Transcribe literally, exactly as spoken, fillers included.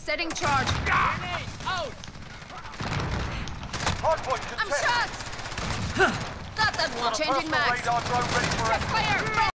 Setting charge. Grenade out! Hardpoint I'm contested. shot! Got that one. Got a Changing personal mags. radar drone ready for action. Fire!